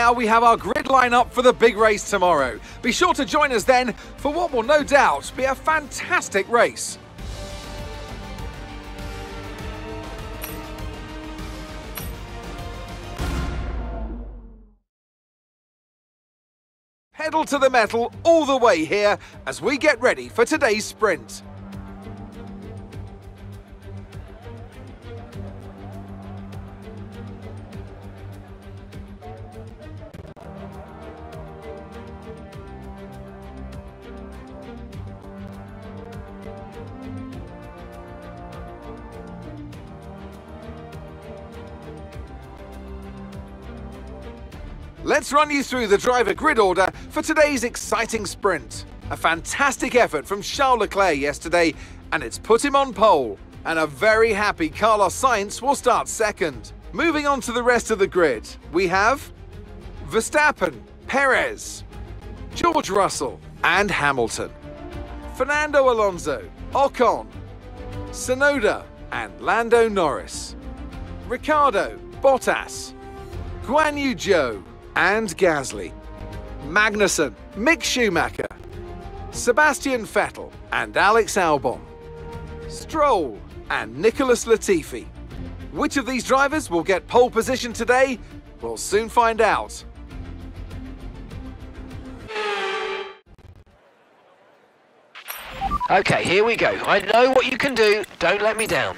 now we have our grid lineup for the big race tomorrow. Be sure to join us then for what will no doubt be a fantastic race. Pedal to the metal all the way here as we get ready for today's sprint. Let's run you through the driver grid order for today's exciting sprint. A fantastic effort from Charles Leclerc yesterday, and it's put him on pole. And a very happy Carlos Sainz will start second. Moving on to the rest of the grid, we have Verstappen, Perez, George Russell and Hamilton, Fernando Alonso, Ocon, Tsunoda and Lando Norris, Ricciardo, Bottas, Guan Yu Zhou and Gasly, Magnussen, Mick Schumacher, Sebastian Vettel and Alex Albon, Stroll and Nicholas Latifi. Which of these drivers will get pole position today? We'll soon find out. Okay, here we go. I know what you can do. Don't let me down.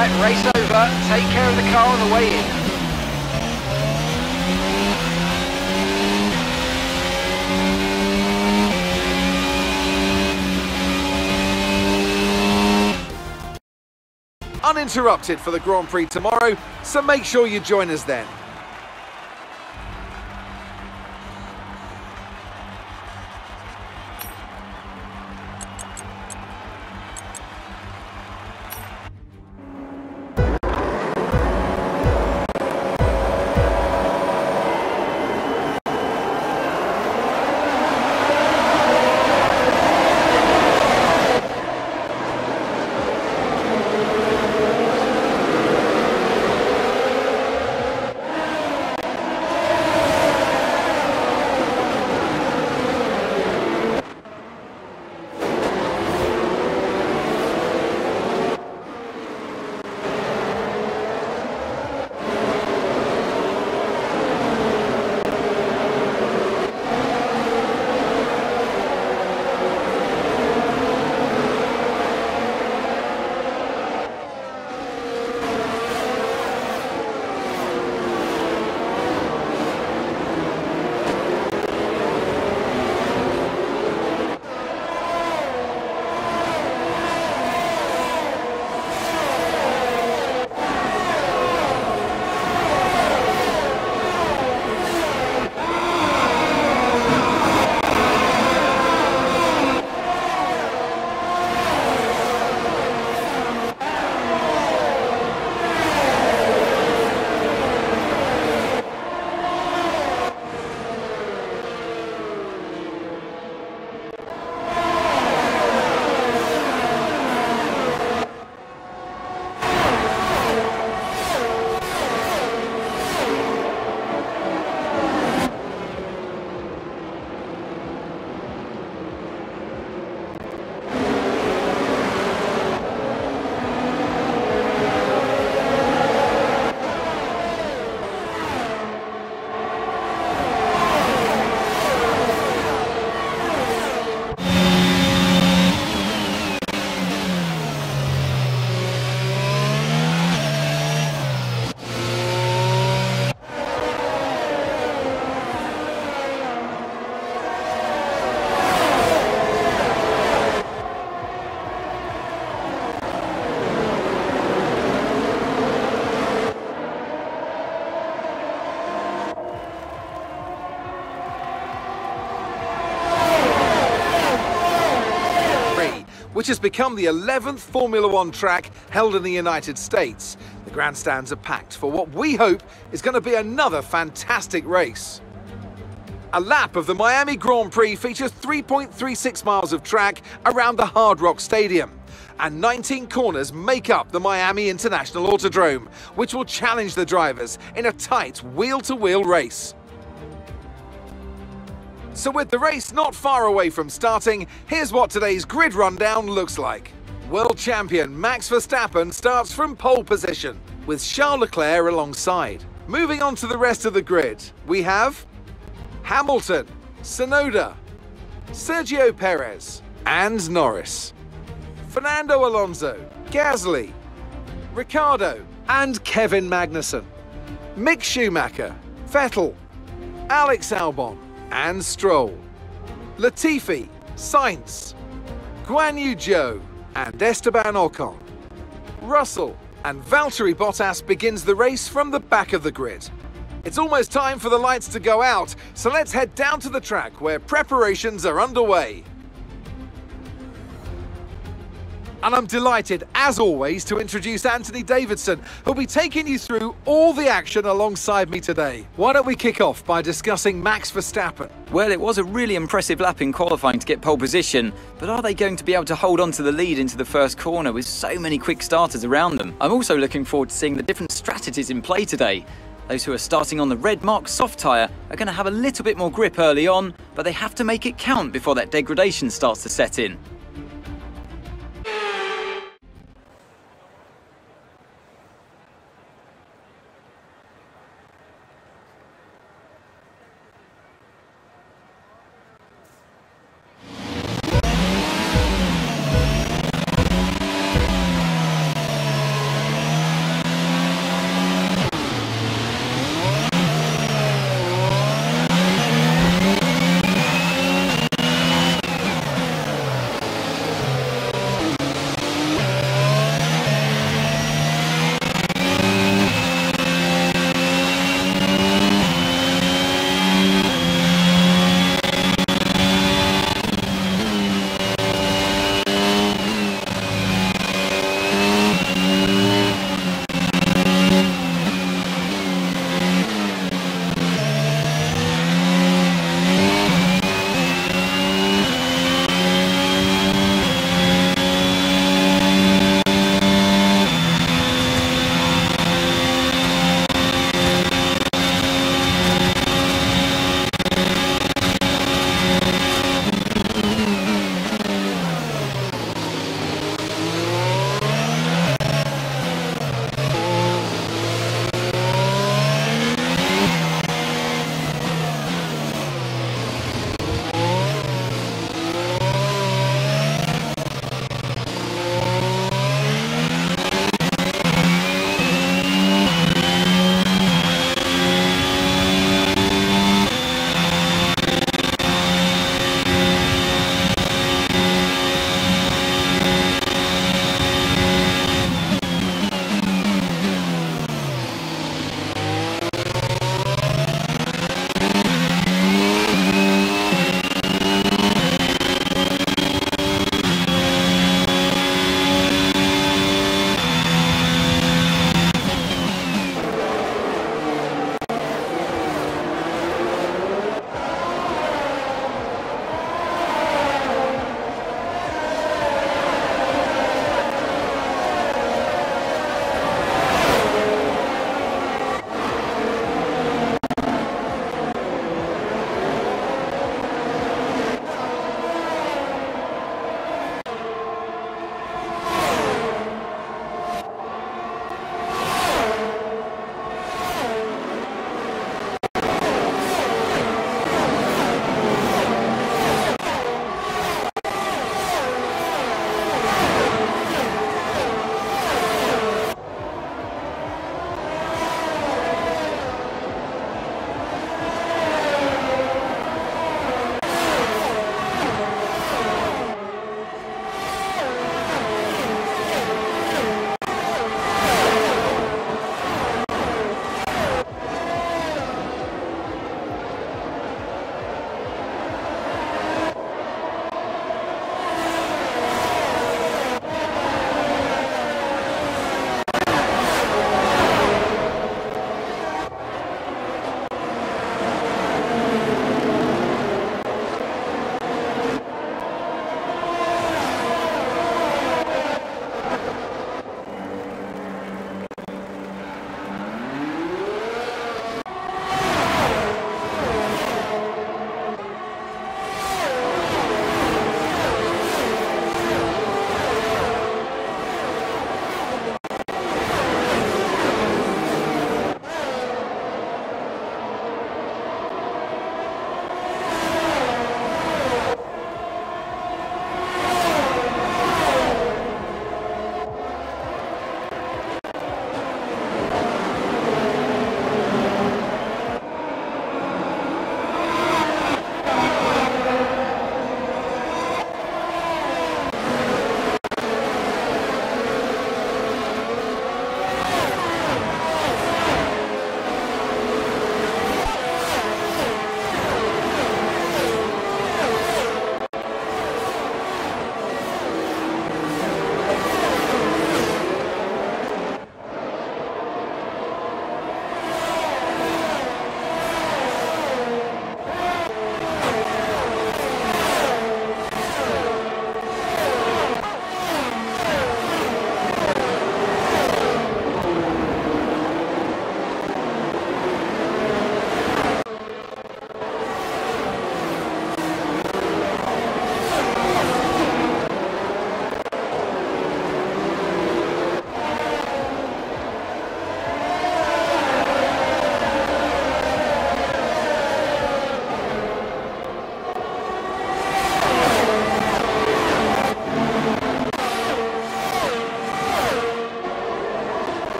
right, race over. Take care of the car on the way in. Uninterrupted for the Grand Prix tomorrow, so make sure you join us then. Which has become the 11th Formula One track held in the United States. The grandstands are packed for what we hope is going to be another fantastic race. A lap of the Miami Grand Prix features 3.36 miles of track around the Hard Rock Stadium, and 19 corners make up the Miami International Autodrome, which will challenge the drivers in a tight wheel-to-wheel race. So with the race not far away from starting, here's what today's grid rundown looks like. World champion Max Verstappen starts from pole position, with Charles Leclerc alongside. Moving on to the rest of the grid, we have Hamilton, Tsunoda, Sergio Perez, and Norris. Fernando Alonso, Gasly, Ricciardo, and Kevin Magnussen. Mick Schumacher, Vettel, Alex Albon, and Stroll. Latifi, Sainz, Guan Yu Zhou, and Esteban Ocon. Russell and Valtteri Bottas begins the race from the back of the grid. It's almost time for the lights to go out, so let's head down to the track where preparations are underway. And I'm delighted, as always, to introduce Anthony Davidson, who'll be taking you through all the action alongside me today. Why don't we kick off by discussing Max Verstappen? Well, it was a really impressive lap in qualifying to get pole position, but are they going to be able to hold on to the lead into the first corner with so many quick starters around them? I'm also looking forward to seeing the different strategies in play today. Those who are starting on the red mark soft tyre are going to have a little bit more grip early on, but they have to make it count before that degradation starts to set in.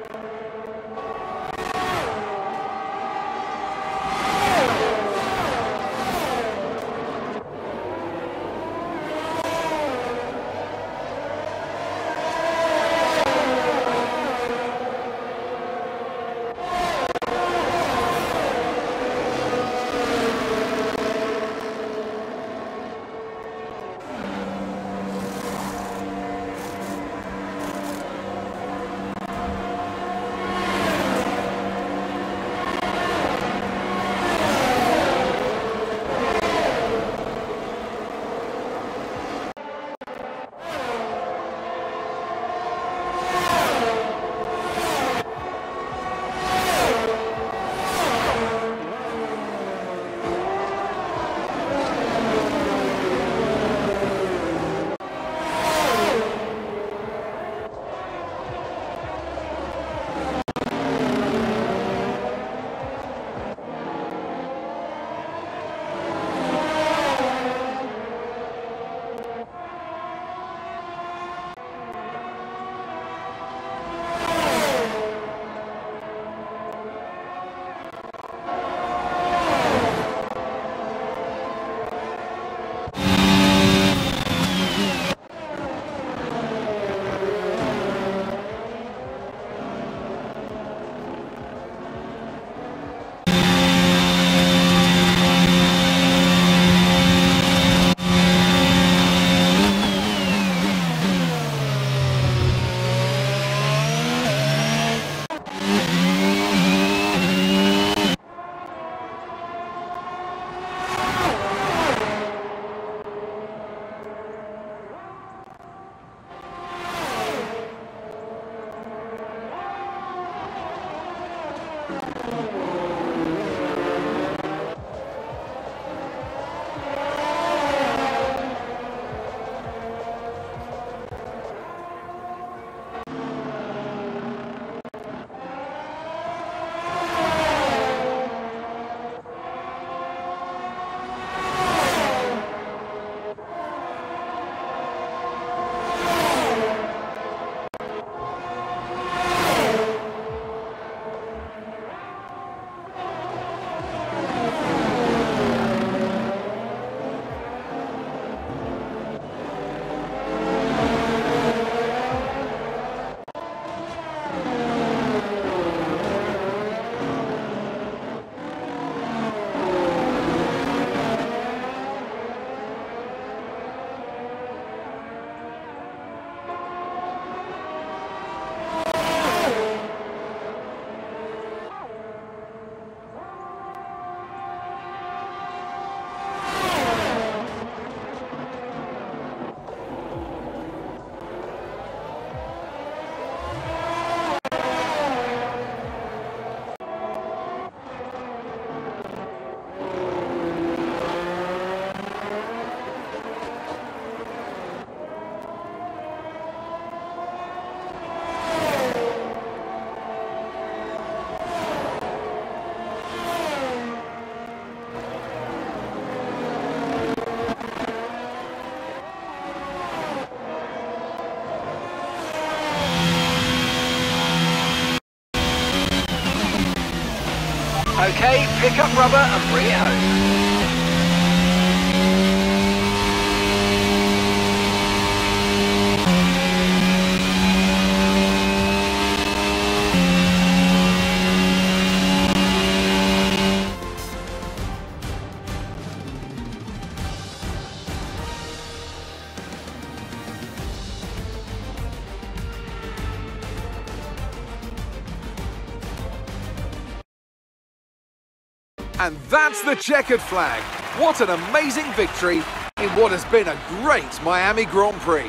Okay, pick up rubber and bring it home. And that's the checkered flag. What an amazing victory in what has been a great Miami Grand Prix.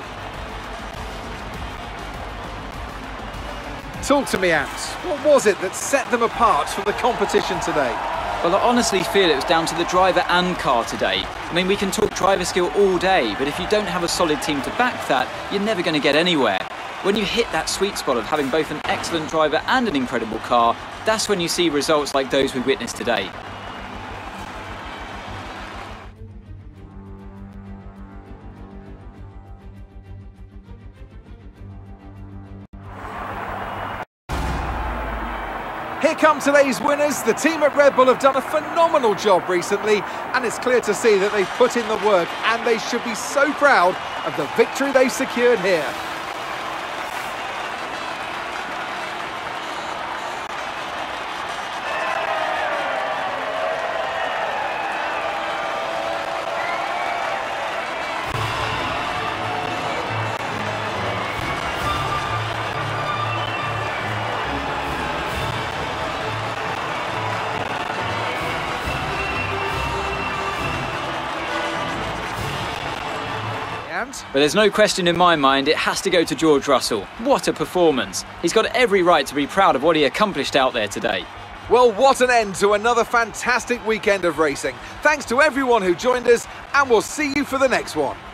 Talk to me, Ants. What was it that set them apart from the competition today? Well, I honestly feel it was down to the driver and car today. I mean, we can talk driver skill all day, but if you don't have a solid team to back that, you're never going to get anywhere. When you hit that sweet spot of having both an excellent driver and an incredible car, that's when you see results like those we witnessed today. Here come today's winners. The team at Red Bull have done a phenomenal job recently, and it's clear to see that they've put in the work, and they should be so proud of the victory they've secured here. But there's no question in my mind, it has to go to George Russell. What a performance. He's got every right to be proud of what he accomplished out there today. Well, what an end to another fantastic weekend of racing. Thanks to everyone who joined us, and we'll see you for the next one.